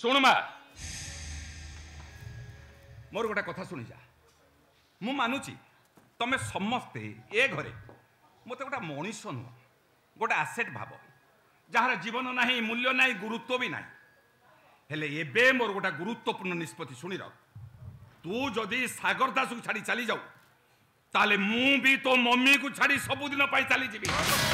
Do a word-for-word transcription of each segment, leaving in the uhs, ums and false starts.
शुण मा मोर गोटे कथा शुणी जा मु मानुची तमे समस्ते ए घरे मत गोटे मनीष नुह गोटे आसेट भाव जार जीवन नहीं मूल्य नहीं गुरुत्व भी नहीं हेले एबे मोर गोटे गुरुत्वपूर्ण निष्पत्ति शुणी रख तू जदि सागर दास को छाड़ी चली जाऊ ताले मु भी तो मम्मी को छाड़ी सबुदिन पाई चली जीवी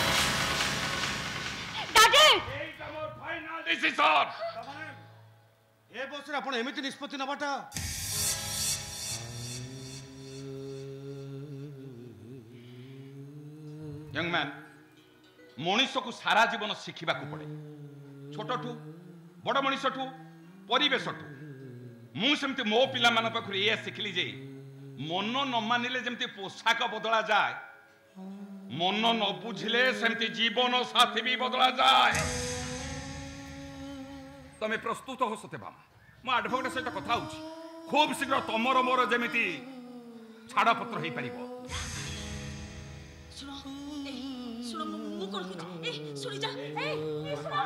डैडी एटा मोर फाइनल डिसीजन ए बस आपण एमिति निष्पत्ति नबाटा यंग मैन मनीष को सारा जीवन शिखा पड़े छोट ठू बड़ मनीष ठू परिवेश ठू मुझे मो पिला मान पाखु ये शिखिली जे मन न मानिले जमती पोशाक बदला जाए मन न बुझिले सेमती जीवन साथी भी बदला जाए तमे प्रस्तुत हो सत्यभामा मो एडवोकेट सहित कथा होउची खूब शीघ्र तमर मोर जेमिति छाड़पत्र हो पारिबो सुनी जा ए ए सुनो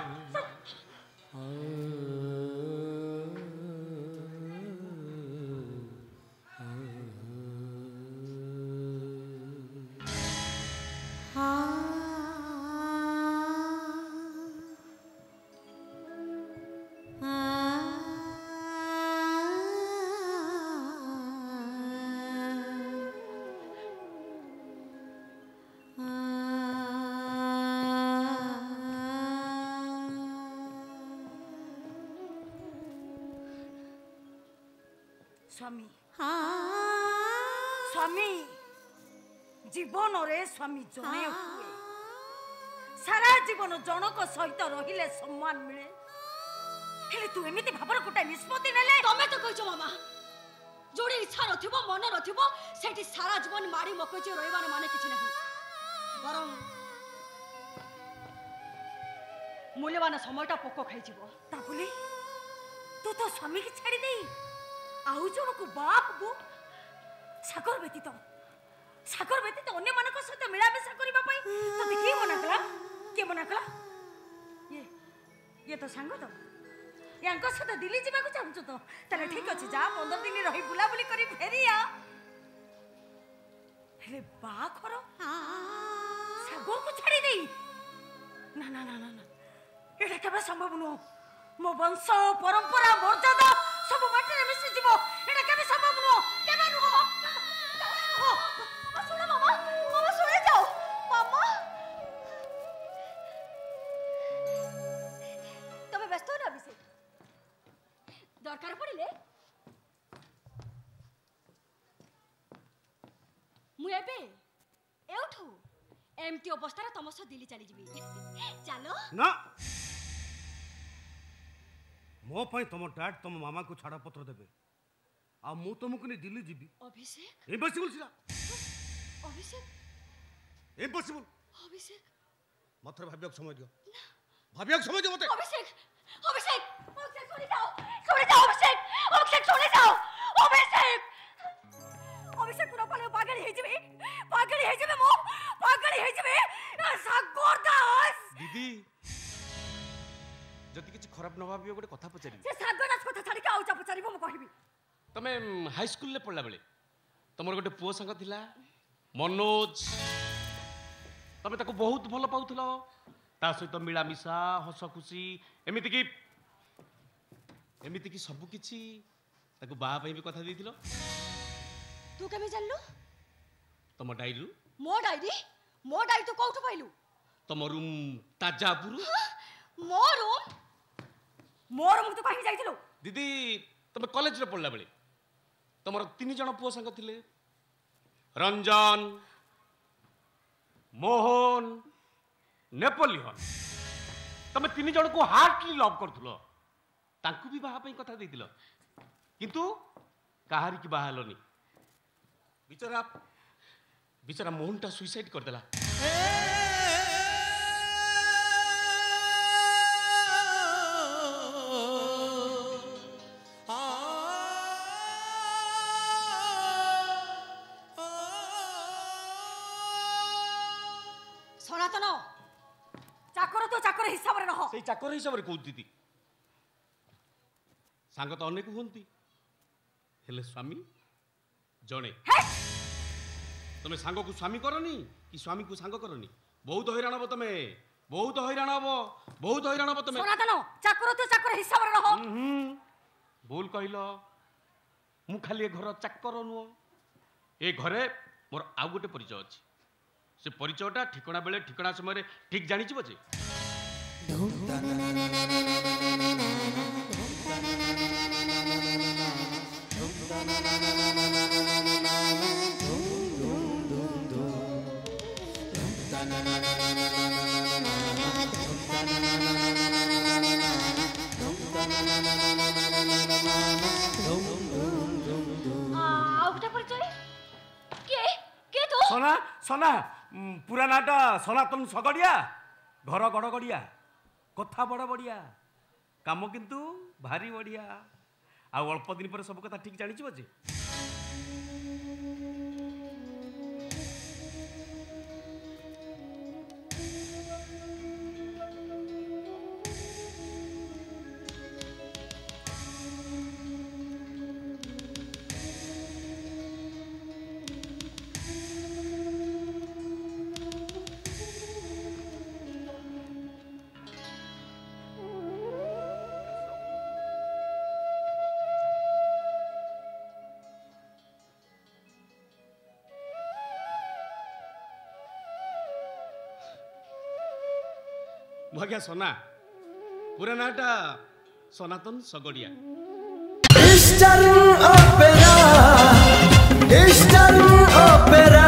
स्वामी स्वामी जीवन रे स्वामी जने हुए सारा जीवन जनक सहित रहिले सम्मान मिले हेले तू एमिति भाबर गोटे निष्पत्ति नेले तमे तो कहछो मामा जोड़ी इच्छा नथिबो मन नथिबो सेठी सारा जीवन मारी मकचे रहबार माने किछ नहीं बरम मूल्यवान समयटा पोको खाइ जीवो ता बोली तू तो स्वामी की छाड़ी देई आउ जन को बाप बो सागर व्यतीत सागर व्यतीत अन्य मानक सहित मिलामेशा करबा पई तो देखि मना कला के मना कला ये ये तो सांग तो यांको सहित दिल्ली जीवा को चाहू तो तले ठीक अछि जा पंद्रह दिन रही बुला बुली करी फेरिया हेले बाखर सागर को छाड़ी देई ना ना ना ना ना एटा केबे संभव नो मो वंश परंपरा मर्यादा सब माटी रे मिसि जीवो एटा केबे संभव नो केबे नो हो सुनो मामा मामा सुने जाओ मामा तमे व्यस्त हो ना अभिषेक दरकार पड़िले मु एबे एउठू एमती अवस्था रे तमस दिल्ली चली जीवी चलो ना मो पाई तुम डैड तुम मामा को छाड़ा पत्र देबे आ मु तुमको नहीं दिल्ली जीवी अभिषेक इम्पॉसिबल सिला अभिषेक इम्पॉसिबल अभिषेक मात्र भाबियक समय दियो भाबियक समय दियो मते अभिषेक अभिषेक अभिषेक सुनि जाओ सुनि जाओ अभिषेक अभिषेक सुनि जाओ अभिषेक अभिषेक पूरा पाले पागल हे जबे पागल हे जबे मो पागल हे जबे सागर दास दीदी जति किछ खराब न भाबियो गोटे कथा पचारि से सागर दास कथा छाडी के आउ चा पचारिबो म कहिबी तमे हाई स्कूल ले पढला बेले तमर गोटे पुओ संग थिला मनोज तमे ताको बहुत भल पाउथलो ता सहित मिला मिसा हस खुशी एमिति की एमिति की सब किछि ताको बा पई भी कथा देथिलो तू केमे जानलु तम डायरी मो डायरी मो डायरी तो कोठु पाइलु तम रूम ताजापुर मो रूम मोर मु तो कहि जाइथिलो दीदी तमे कॉलेज रे पढला बेले तमर तीन जण पुओ संग थिले रंजन मोहन नेपोलियन तमे तीन जण को हार्टली लव करथुलो तांकु भी बाहा पई कथा देथिलो किंतु काहारी की बाहालोनी बिचारा बिचारा मोहनटा सुइसाइड कर देला सनातन चाकर तो चाकर हिसाब रे रह सेई चाकर हिसाब रे कहू दीदी सांग तो अनेक हुंती हेले स्वामी जणे तुम सांग को स्वामी करनी कि स्वामी को सांग करनी बहुत हैरान हब तुम बहुत हैरान हब बहुत हैरान हब तुम सनातन चाकर तो चाकर हिसाब रे रहो भूल कहल मु खाली ए घर चाकर नुह ए घरे मोर आउ गोटे परिचय अच्छी से परिचयटा ठिकଣା बेले ठिकଣା समय ठीक जानी बजे सोना सोना पूरा नाटा सनातन सगड़िया घर गड़ गड़िया कथा बड़ बढ़िया काम किंतु भारी बढ़िया आ अल्प दिन पर सब कथा ठीक जानी बजे भाग्या सोना पूरा नाटा सनातन सगड़िया Eastern Opera, Eastern Opera.